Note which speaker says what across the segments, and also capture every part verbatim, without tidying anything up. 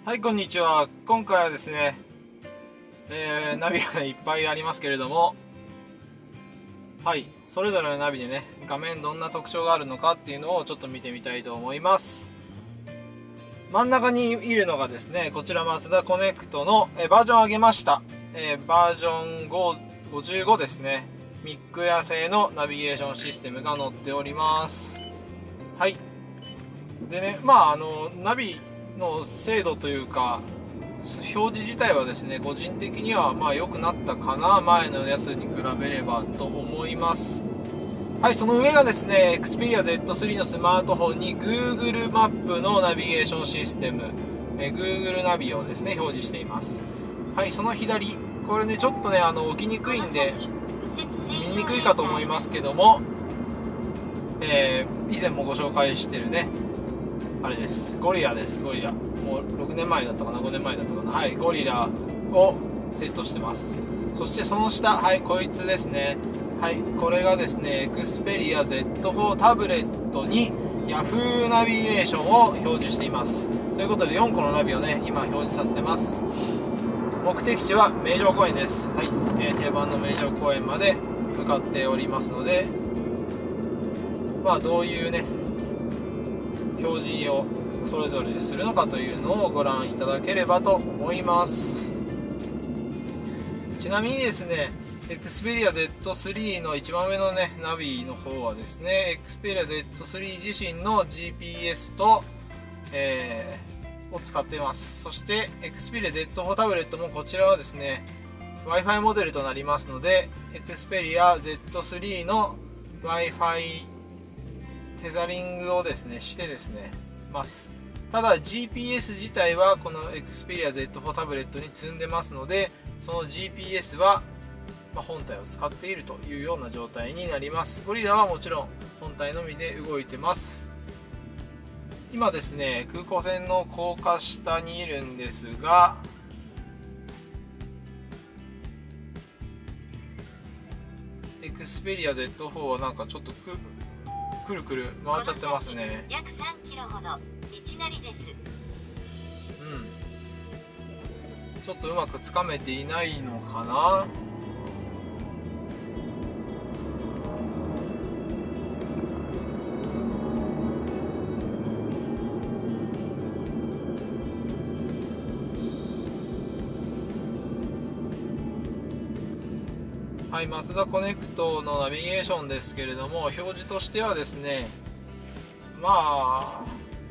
Speaker 1: はい、こんにちは。今回はですね、えー、ナビが、ね、いっぱいありますけれども、はい、それぞれのナビでね、画面どんな特徴があるのかっていうのをちょっと見てみたいと思います。真ん中にいるのがですね、こちらマツダコネクトの、えー、バージョンを上げました。えー、バージョンご、ごじゅうごですね。ミックエ製のナビゲーションシステムが載っております。はい。でね、まああの、ナビの精度というか、表示自体はですね、個人的にはまあ良くなったかな、前のやつに比べればと思います。はい、その上がですね、Xperia ゼットスリー のスマートフォンに Google マップのナビゲーションシステム、え Google ナビをですね、表示しています。はい、その左、これね、ちょっとね、あの、置きにくいんで、見にくいかと思いますけども、えー、以前もご紹介してるね、あれです、ゴリラです、ゴリラ。もうろくねんまえだったかな、ごねんまえだったかな。はい、ゴリラをセットしてます。そしてその下、はい、こいつですね。はい、これがですね、Xperia ゼットフォー タブレットに Yahoo ナビゲーションを表示しています。ということでよんこのナビをね、今表示させてます。目的地は名城公園です。はい、えー、定番の名城公園まで向かっておりますので、まあどういうね、表示をそれぞれするのかというのをご覧いただければと思います。ちなみにですね、Xperia ゼットスリー の一番上のね、ナビの方はですね、Xperia ゼットスリー 自身の ジーピーエス と、えー、を使っています。そして Xperia ゼットフォー タブレットもこちらはですね、Wi-Fi モデルとなりますので、Xperia ゼットスリー の Wi-Fi テザリングをですね、してですね、ます。ただ ジーピーエス 自体はこの Xperia ゼットフォー タブレットに積んでますので、その ジーピーエス は本体を使っているというような状態になります。ゴリラはもちろん本体のみで動いてます。今ですね、空港線の高架下にいるんですが、Xperia ゼットフォー はなんかちょっとくくるくる回っちゃってますね。
Speaker 2: 約さんキロほど道なりです。
Speaker 1: うん、ちょっとうまくつかめていないのかな。はい、マツダコネクトのナビゲーションですけれども、表示としてはですね、まあ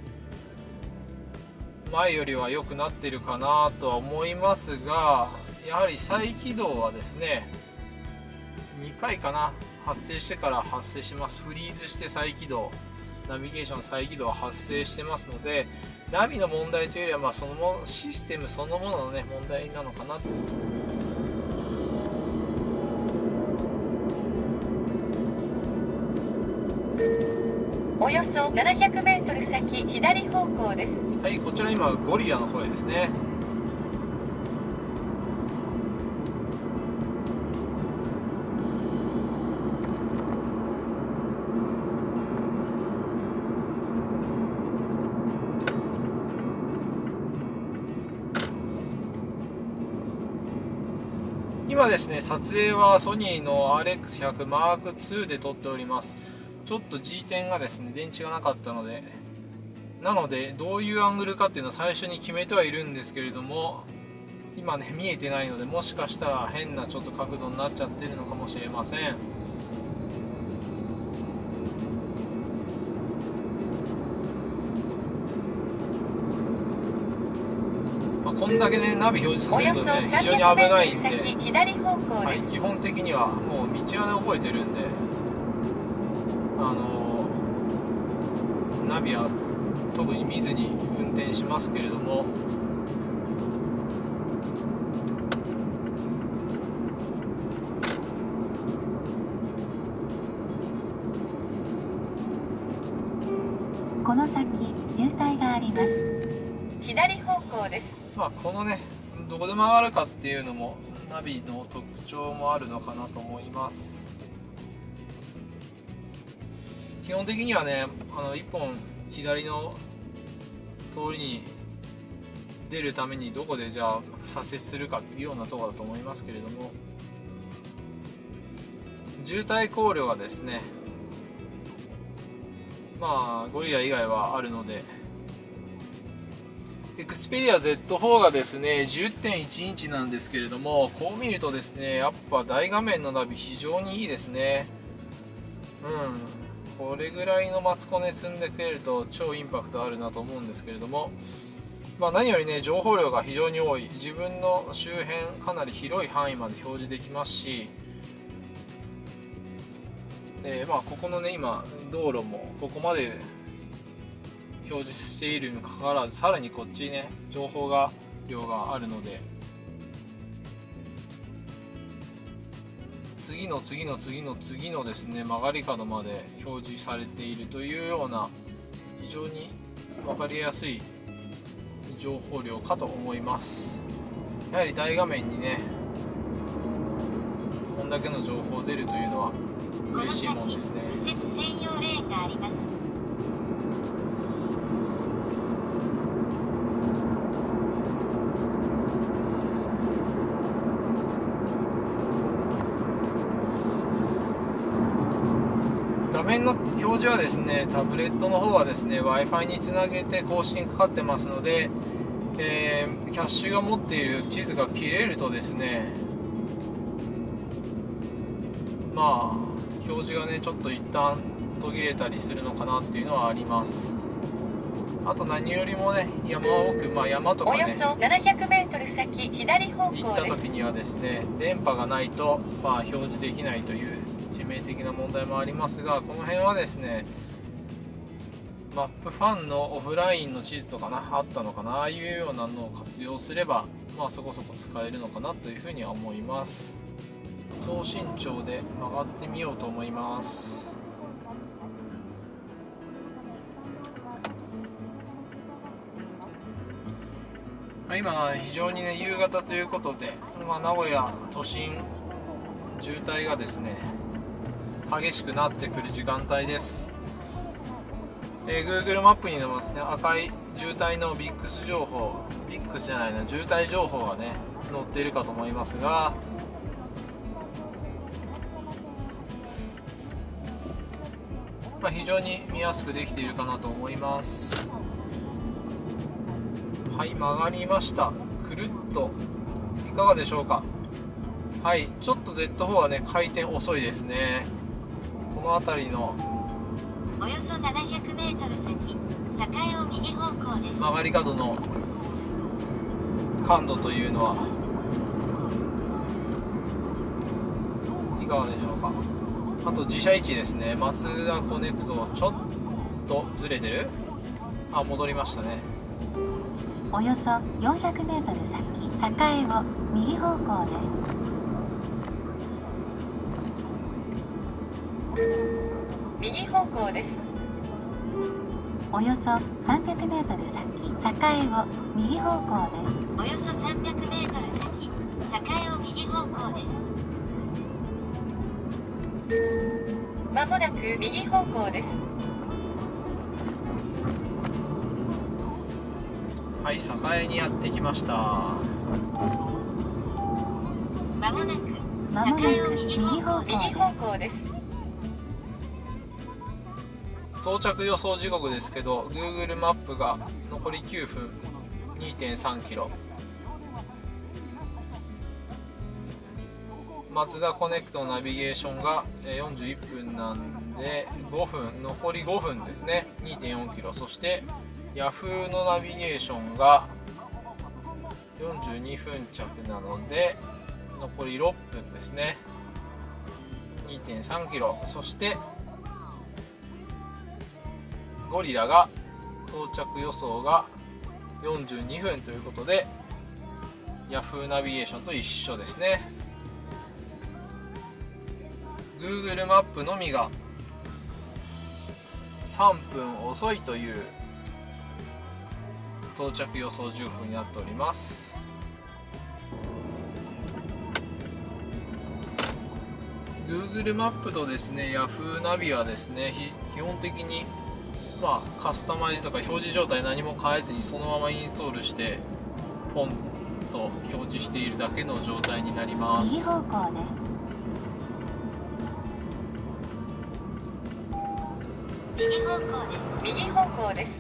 Speaker 1: 前よりは良くなってるかなとは思いますが、やはり再起動はですね、にかいかな、発生してから発生します。フリーズして再起動、ナビゲーション再起動は発生してますので、ナビの問題というよりは、まあそのもシステムそのもののね、問題なのかなと。
Speaker 3: およそななひゃくメートル先、左方向です。
Speaker 1: はい、こちら今ゴリラの声ですね。今ですね、撮影はソニーの アールエックスひゃくマークツー で撮っております。ちょっと G 点がですね、電池がなかったので、なのでどういうアングルかっていうのは最初に決めてはいるんですけれども、今ね見えてないので、もしかしたら変なちょっと角度になっちゃってるのかもしれません。まあ、こんだけねナビ表示させるとね非常に危ないんで、はい、基本的にはもう道はね覚えてるんで、あのナビは特に見ずに運転しますけれども、
Speaker 2: この先渋滞があります。
Speaker 3: 左方向です。
Speaker 1: まあこのねどこで曲がるかっていうのもナビの特徴もあるのかなと思います。基本的にはね、あのいっぽん左の通りに出るためにどこでじゃあ左折するかっていうようなところだと思いますけれども、渋滞考慮がですね、まあゴリラ以外はあるので、エクスペリア ゼットフォー がですね じゅってんいち インチなんですけれども、こう見るとですね、やっぱ大画面のナビ非常にいいですね。うん、これぐらいのマツコネ積んでくれると超インパクトあるなと思うんですけれども、まあ、何よりね情報量が非常に多い、自分の周辺かなり広い範囲まで表示できますし、でまあ、ここのね今道路もここまで表示しているにもかかわらず、さらにこっちにね情報が量があるので、次の次の次の次のですね曲がり角まで表示されているというような非常に分かりやすい情報量かと思います。やはり大画面にねこんだけの情報出るというのは嬉しいもんですね。
Speaker 2: 右折専用レーンがあります。
Speaker 1: 画面の表示はですね、タブレットの方はですね Wi-Fi につなげて更新かかってますので、えー、キャッシュが持っている地図が切れるとですね、まあ表示がねちょっと一旦途切れたりするのかなっていうのはあります。あと何よりもね山奥、まあ、山とかね
Speaker 3: およそななひゃくメートル先左方向です。
Speaker 1: 行った時にはですね電波がないと、まあ、表示できないという致命的な問題もありますが、この辺はですねマップファンのオフラインの地図とかなあったのかな、ああいうようなのを活用すれば、まあ、そこそこ使えるのかなというふうには思います。等身長で曲がってみようと思います。今非常にね夕方ということで、まあ、名古屋都心渋滞がですね激しくなってくる時間帯です。えー、Google マップにでもですね赤い渋滞のビックス情報、ビックスじゃないな渋滞情報がね載っているかと思いますが、まあ、非常に見やすくできているかなと思います。はい、曲がりました。くるっといかがでしょうか。はい、ちょっと ゼットフォー はね回転遅いですね。この辺りの
Speaker 2: およそななひゃくメートル先、栄を右方向です。
Speaker 1: 曲がり角の感度というのはいかがでしょうか。あと自社位置ですね、マツダコネクトちょっとずれてる、あ戻りましたね。
Speaker 2: およそよんひゃくメートル先、栄を右方向です。
Speaker 3: 右方向です。
Speaker 2: およそさんびゃくメートル先、栄を右方向です。およそさんびゃくメートル先、栄を右方向です。
Speaker 3: まもなく右方向です。
Speaker 1: はい、栄にやってきました。
Speaker 2: まもなく栄を右方向です。
Speaker 3: 右方向です。
Speaker 1: 到着予想時刻ですけど Google マップが残りきゅうふん にてんさんキロ、マツダコネクトのナビゲーションがよんじゅういっぷんなんでごふん、残りごふんですね にてんよんキロ、そしてヤフーのナビゲーションがよんじゅうにふん着なので残りろっぷんですね にてんさんキロ、そしてゴリラが到着予想がよんじゅうにふんということで Yahoo ナビゲーションと一緒ですね。 Google マップのみがさんぷん遅いという到着予想じゅっぷんになっております。Google マップとですね Yahoo ナビはですね基本的にまあ、カスタマイズとか表示状態何も変えずにそのままインストールしてポンと表示しているだけの状態になります。
Speaker 2: 右方向です。右方向です。
Speaker 3: 右方向です。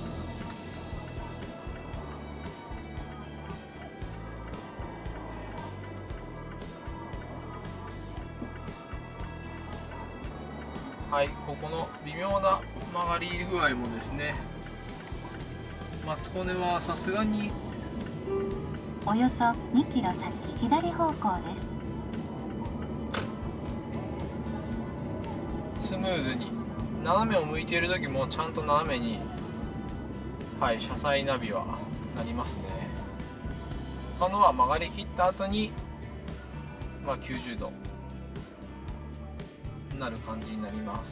Speaker 1: はい、ここの微妙な曲がり具合もですね、マツコネはさすがに
Speaker 2: およそにキロ先、左方向です。
Speaker 1: スムーズに斜めを向いている時もちゃんと斜めに、はい、車載ナビはなりますね。他のは曲がりきった後に、まあ、きゅうじゅうどなる感じになります。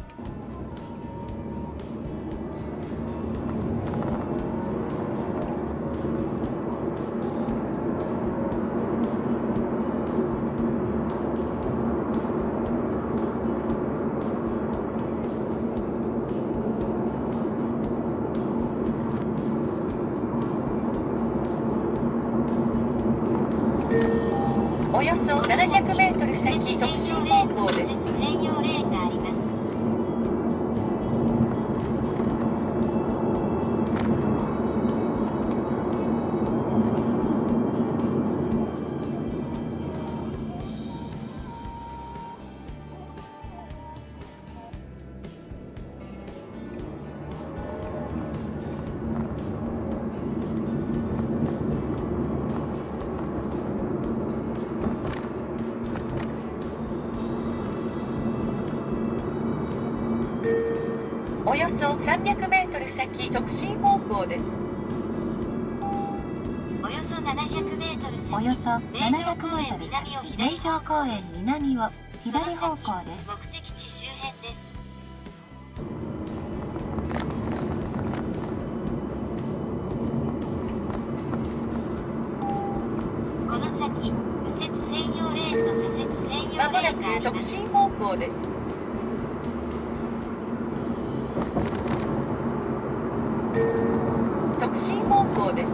Speaker 3: およそななひゃくメートル先、直進方向です。
Speaker 2: 専用レーンがあります。
Speaker 3: およそさんびゃくメートル先、直進方向です。
Speaker 2: およそななひゃくメートル先、およそななひゃくメートル先、名城公園南を左方向です。目的地周辺です。この先、右折専用レーンと左折専用レ
Speaker 3: まもな
Speaker 2: ーンがあり
Speaker 3: く直
Speaker 2: ます。
Speaker 3: 進方向です。直進方向です。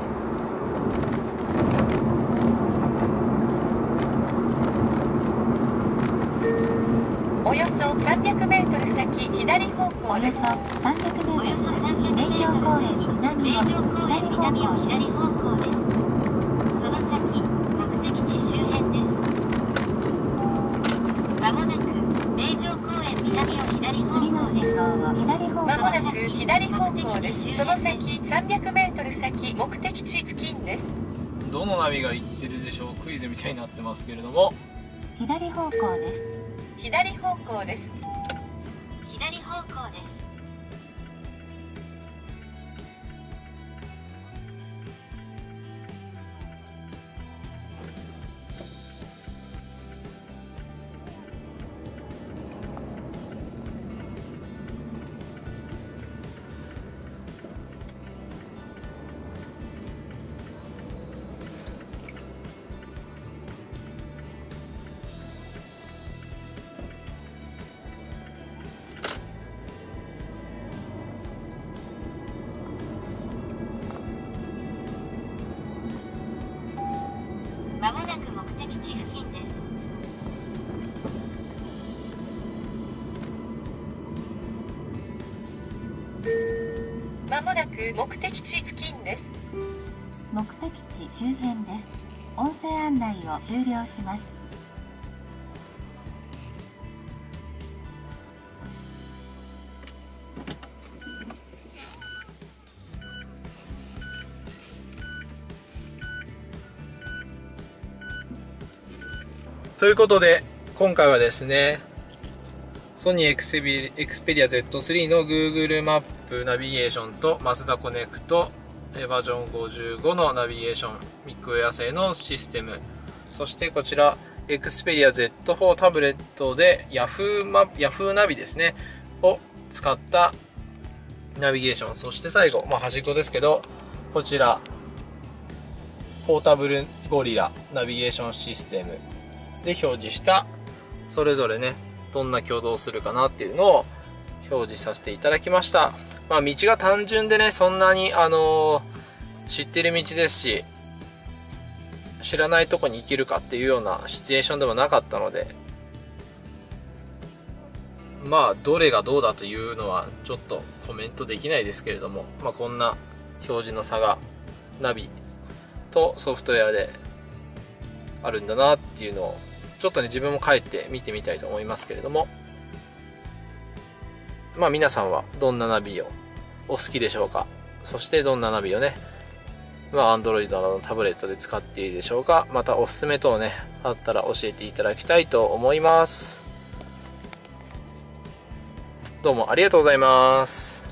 Speaker 3: およそさんびゃくメートル先、左方向
Speaker 2: およそ
Speaker 3: です。
Speaker 2: さんびゃくメートル先、名城公園南を左方向です。その先、目的地周辺です。まもなく名城公園南を左方向です。次の信号を左方向
Speaker 3: まもなく左方向です。その
Speaker 2: です
Speaker 3: 先さんびゃくメートル先、目的地付近です。
Speaker 1: どのナビが言ってるでしょう、クイズみたいになってますけれども、
Speaker 2: 左方向です。
Speaker 3: 左方向です。
Speaker 2: 左方向です。まもなく目的地付近です。
Speaker 3: まもなく目的地付近です。
Speaker 2: 目的地周辺です。音声案内を終了します。
Speaker 1: ということで今回はですね、ソニーエクスペエクスペリア ゼットスリー の Google マップナビゲーションとマツダコネクトバージョンごじゅうごのナビゲーション、ミックウェア製のシステム、そしてこちら Xperia ゼットフォー タブレットで Yahoo マ、Yahoo ナビですねを使ったナビゲーション、そして最後、まあ、端っこですけどこちらポータブルゴリラナビゲーションシステムで表示したそれぞれねどんな挙動をするかなっていうのを表示させていただきました。まあ、道が単純でねそんなにあの知ってる道ですし、知らないとこに行けるかっていうようなシチュエーションでもなかったので、まあどれがどうだというのはちょっとコメントできないですけれども、まあ、こんな表示の差がナビとソフトウェアであるんだなっていうのをちょっとね自分も帰って見てみたいと思いますけれども、まあ皆さんはどんなナビをお好きでしょうか。そしてどんなナビをね、まあ Android などのタブレットで使っているでしょうか。またおすすめ等ねあったら教えていただきたいと思います。どうもありがとうございます。